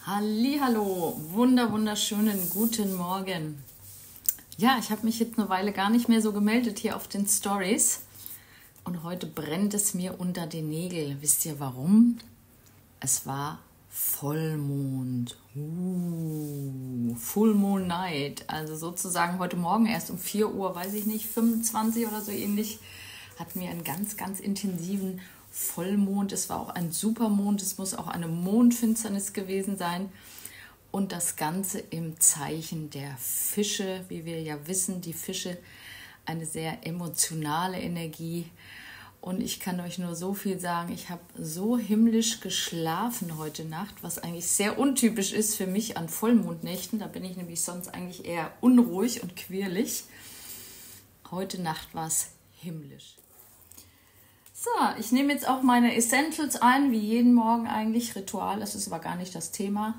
Hallihallo, wunderschönen guten Morgen. Ja, ich habe mich jetzt eine Weile gar nicht mehr so gemeldet hier auf den Stories und heute brennt es mir unter den Nägeln. Wisst ihr warum? Es war Vollmond. Full Moon Night. Also sozusagen heute Morgen erst um 4 Uhr, weiß ich nicht, 25 oder so ähnlich, hatten wir einen ganz intensiven Vollmond. Es war auch ein Supermond. Es muss auch eine Mondfinsternis gewesen sein. Und das Ganze im Zeichen der Fische. Wie wir ja wissen, die Fische eine sehr emotionale Energie. Und ich kann euch nur so viel sagen, ich habe so himmlisch geschlafen heute Nacht, was eigentlich sehr untypisch ist für mich an Vollmondnächten. Da bin ich nämlich sonst eigentlich eher unruhig und quirlig. Heute Nacht war es himmlisch. So, ich nehme jetzt auch meine Essentials ein, wie jeden Morgen eigentlich. Ritual, das ist aber gar nicht das Thema.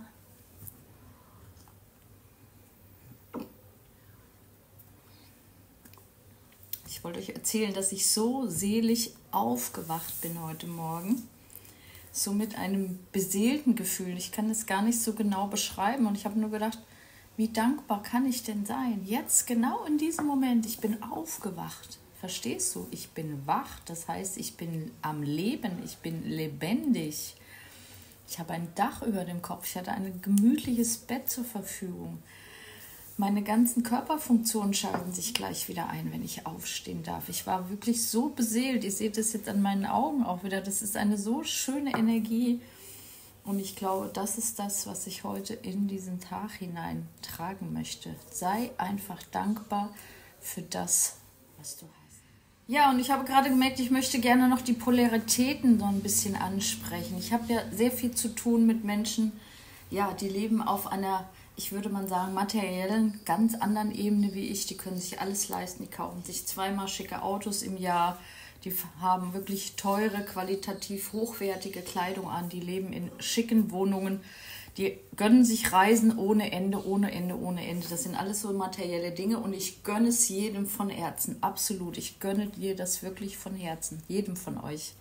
Ich wollte euch erzählen, dass ich so selig aufgewacht bin heute Morgen. So mit einem beseelten Gefühl. Ich kann es gar nicht so genau beschreiben. Und ich habe nur gedacht, wie dankbar kann ich denn sein? Jetzt, genau in diesem Moment, ich bin aufgewacht. Verstehst du? Ich bin wach. Das heißt, ich bin am Leben. Ich bin lebendig. Ich habe ein Dach über dem Kopf. Ich hatte ein gemütliches Bett zur Verfügung. Meine ganzen Körperfunktionen schalten sich gleich wieder ein, wenn ich aufstehen darf. Ich war wirklich so beseelt. Ihr seht es jetzt an meinen Augen auch wieder. Das ist eine so schöne Energie. Und ich glaube, das ist das, was ich heute in diesen Tag hinein tragen möchte. Sei einfach dankbar für das, was du hast. Ja, und ich habe gerade gemerkt, ich möchte gerne noch die Polaritäten so ein bisschen ansprechen. Ich habe ja sehr viel zu tun mit Menschen, ja, die leben auf einer, ich würde mal sagen, materiellen, ganz anderen Ebene wie ich. Die können sich alles leisten, die kaufen sich zweimal schicke Autos im Jahr, die haben wirklich teure, qualitativ hochwertige Kleidung an, die leben in schicken Wohnungen, die gönnen sich Reisen ohne Ende, ohne Ende, ohne Ende. Das sind alles so materielle Dinge und ich gönne es jedem von Herzen, absolut. Ich gönne dir das wirklich von Herzen, jedem von euch.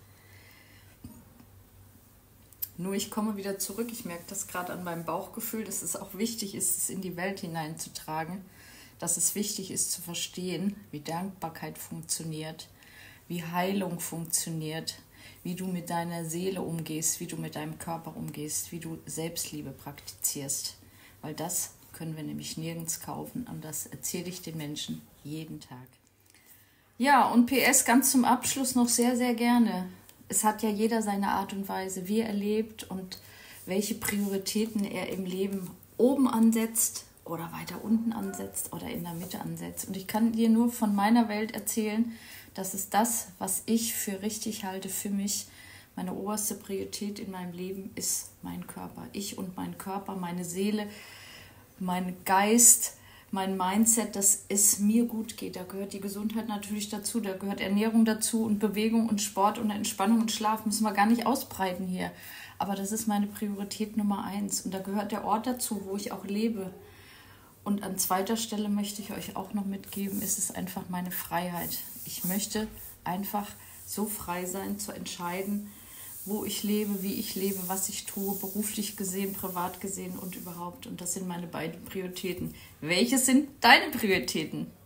Nur ich komme wieder zurück, ich merke das gerade an meinem Bauchgefühl, dass es auch wichtig ist, es in die Welt hineinzutragen, dass es wichtig ist zu verstehen, wie Dankbarkeit funktioniert, wie Heilung funktioniert, wie du mit deiner Seele umgehst, wie du mit deinem Körper umgehst, wie du Selbstliebe praktizierst. Weil das können wir nämlich nirgends kaufen und das erzähle ich den Menschen jeden Tag. Ja, und PS ganz zum Abschluss noch sehr gerne. Es hat ja jeder seine Art und Weise, wie er lebt und welche Prioritäten er im Leben oben ansetzt oder weiter unten ansetzt oder in der Mitte ansetzt. Und ich kann dir nur von meiner Welt erzählen, das ist das, was ich für richtig halte für mich. Meine oberste Priorität in meinem Leben ist mein Körper. Ich und mein Körper, meine Seele, mein Geist, mein Mindset, dass es mir gut geht. Da gehört die Gesundheit natürlich dazu, da gehört Ernährung dazu und Bewegung und Sport und Entspannung und Schlaf. Müssen wir gar nicht ausbreiten hier. Aber das ist meine Priorität Nummer 1. Und da gehört der Ort dazu, wo ich auch lebe. Und an zweiter Stelle möchte ich euch auch noch mitgeben, ist es einfach meine Freiheit. Ich möchte einfach so frei sein, zu entscheiden, wo ich lebe, wie ich lebe, was ich tue, beruflich gesehen, privat gesehen und überhaupt. Und das sind meine beiden Prioritäten. Welche sind deine Prioritäten?